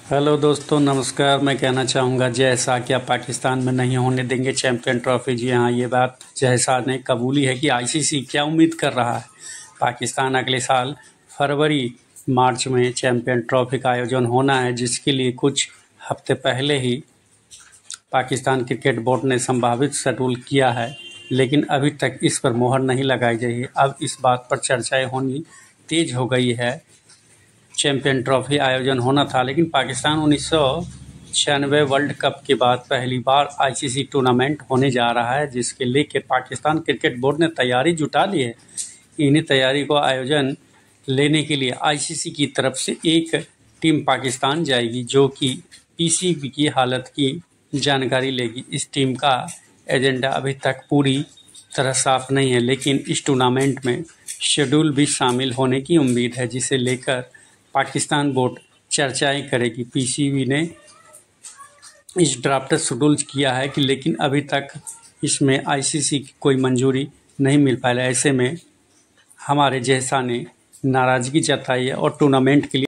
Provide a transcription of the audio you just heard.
Hello दोस्तों, नमस्कार। मैं कहना चाहूँगा जय शाह क्या पाकिस्तान में नहीं होने देंगे चैंपियन ट्रॉफी। जी हाँ, ये बात जय शाह ने कबूली है कि आईसीसी क्या उम्मीद कर रहा है। पाकिस्तान अगले साल फरवरी मार्च में चैंपियन ट्रॉफी का आयोजन होना है, जिसके लिए कुछ हफ्ते पहले ही पाकिस्तान क्रिकेट बोर्ड ने संभावित शेड्यूल किया है, लेकिन अभी तक इस पर मोहर नहीं लगाई गई है। अब इस बात पर चर्चाएं होनी तेज हो गई है। चैंपियन ट्रॉफी आयोजन होना था, लेकिन पाकिस्तान 1996 वर्ल्ड कप के बाद पहली बार आईसीसी टूर्नामेंट होने जा रहा है, जिसके लेकर पाकिस्तान क्रिकेट बोर्ड ने तैयारी जुटा ली है। इन्हीं तैयारी को आयोजन लेने के लिए आईसीसी की तरफ से एक टीम पाकिस्तान जाएगी, जो कि पीसीबी की हालत की जानकारी लेगी। इस टीम का एजेंडा अभी तक पूरी तरह साफ नहीं है, लेकिन इस टूर्नामेंट में शेड्यूल भी शामिल होने की उम्मीद है, जिसे लेकर पाकिस्तान बोर्ड चर्चाएं करेगी। पीसीबी ने इस ड्राफ्ट शेड्यूल किया है कि लेकिन अभी तक इसमें आईसीसी की कोई मंजूरी नहीं मिल पाई। ऐसे में हमारे जैसा ने नाराज़गी जताई है और टूर्नामेंट के लिए